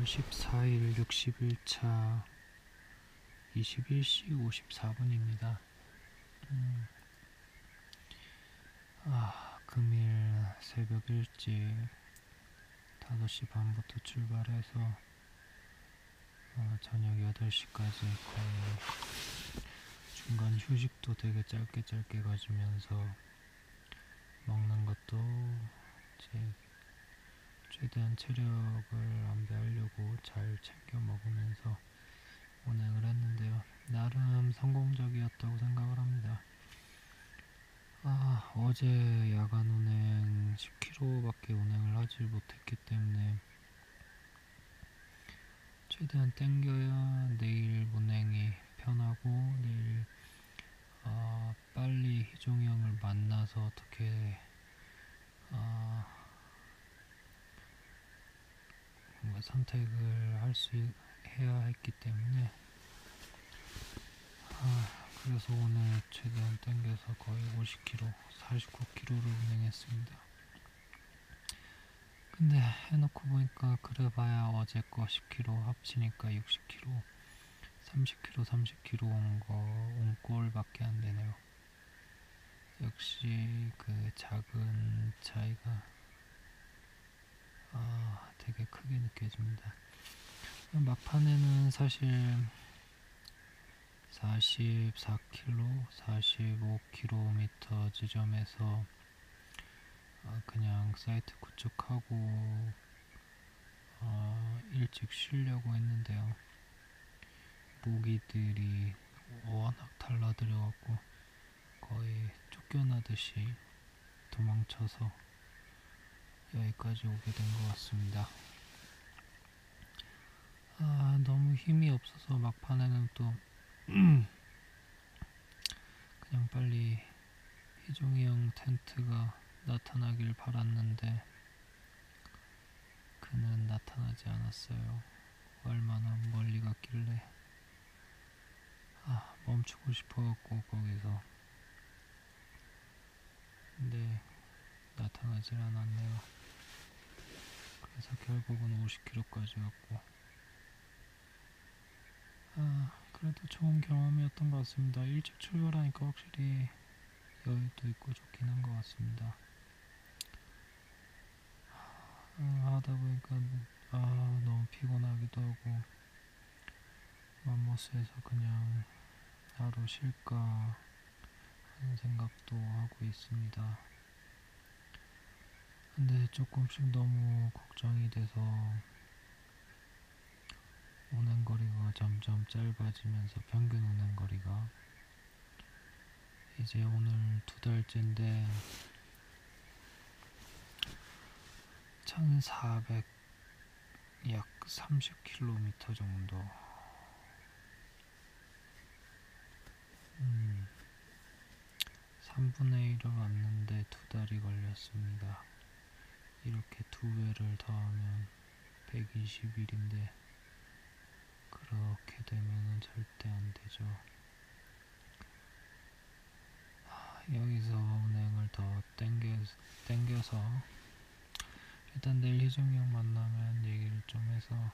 14일 60일차 21시 54분입니다. 금일 새벽 일찍 5시 반부터 출발해서 저녁 8시까지 거의 중간 휴식도 되게 짧게 가지면서 먹는 것도 이제 최대한 체력을 안배하려고 잘 챙겨 먹으면서 운행을 했는데요. 나름 성공적이었다고 생각을 합니다. 어제 야간 운행 10km밖에 운행을 하지 못했기 때문에 최대한 땡겨야 내일 운행이 편하고 내일 빨리 희종이 형을 만나서 어떻게 뭔가 선택을 해야 했기 때문에 그래서 오늘 최대한 땡겨서 거의 50km, 49km를 운행했습니다. 근데 해놓고 보니까 그래봐야 어제 거 10km 합치니까 60km, 30km 온 꼴밖에 안 되네요. 역시 그 작은 차이가 되게 크게 느껴집니다. 막판에는 사실 44km, 45km 지점에서 그냥 사이트 구축하고 일찍 쉬려고 했는데요. 모기들이 워낙 달라들어갖고 거의 쫓겨나듯이 도망쳐서 여기까지 오게 된 것 같습니다. 너무 힘이 없어서 막판에는 또 그냥 빨리 희종이 형 텐트가 나타나길 바랐는데 그는 나타나지 않았어요. 얼마나 멀리 갔길래 멈추고 싶어갖고 거기서. 근데 나타나질 않았네요. 그래서 결국은 50km까지 갔고 그래도 좋은 경험이었던 것 같습니다. 일찍 출발하니까 확실히 여유도 있고 좋긴 한 것 같습니다. 하다 보니까 너무 피곤하기도 하고 맘모스에서 그냥 하루 쉴까 하는 생각도 하고 있습니다. 근데 조금씩 너무 걱정이 돼서 운행거리가 점점 짧아지면서 평균 운행거리가 이제 오늘 2달째인데 1400 약 30km 정도 3분의 1을 왔는데 2달이 걸렸습니다. 이렇게 2배를 더하면 120일인데 그렇게 되면 절대 안 되죠. 여기서 운행을 더 땡겨서 일단 내일 희종이 형 만나면 얘기를 좀 해서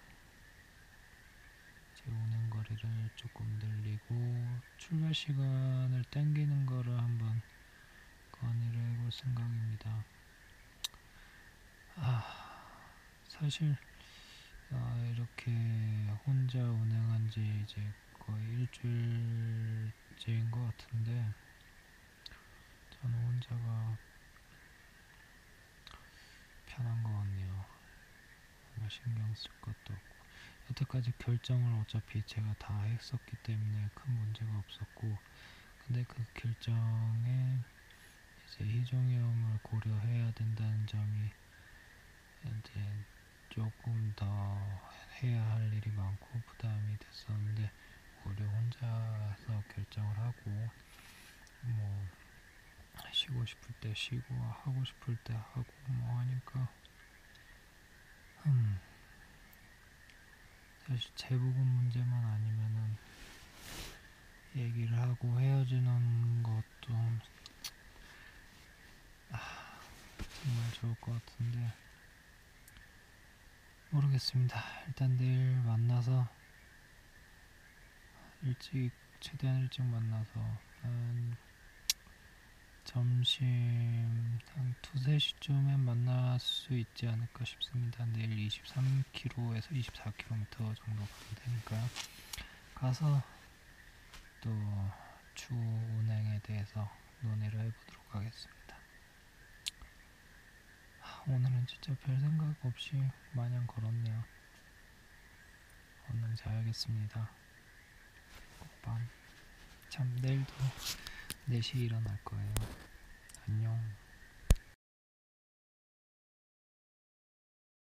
제 운행 거리를 조금 늘리고 출발 시간을 땡기는 거를 한번 건의를 해볼 생각입니다. 사실 이렇게 혼자 운행한 지 이제 거의 일주일째인 것 같은데 저는 혼자가 편한 것 같네요. 뭔가 신경 쓸 것도 없고 여태까지 결정을 어차피 제가 다 했었기 때문에 큰 문제가 없었고 근데 그 결정에 이제 희종이 형을 고려해야 된다는 점이 이제 조금 더 해야 할 일이 많고 부담이 됐었는데 오히려 혼자서 결정을 하고 뭐 쉬고 싶을 때 쉬고 하고 싶을 때 하고 뭐 하니까 사실 제부분 문제만 아니면은 얘기를 하고 헤어지는 것도 정말 좋을 것 같은데 모르겠습니다. 일단 내일 만나서 최대한 일찍 만나서 한 점심 한 2, 3시쯤에 만날 수 있지 않을까 싶습니다. 내일 23km에서 24km 정도 가도 되니까요. 가서 또 추후 운행에 대해서 논의를 해보도록 하겠습니다. 오늘은 진짜 별 생각 없이 마냥 걸었네요. 얼른 자야겠습니다. 꼭 내일도 4시에 일어날 거예요. 안녕.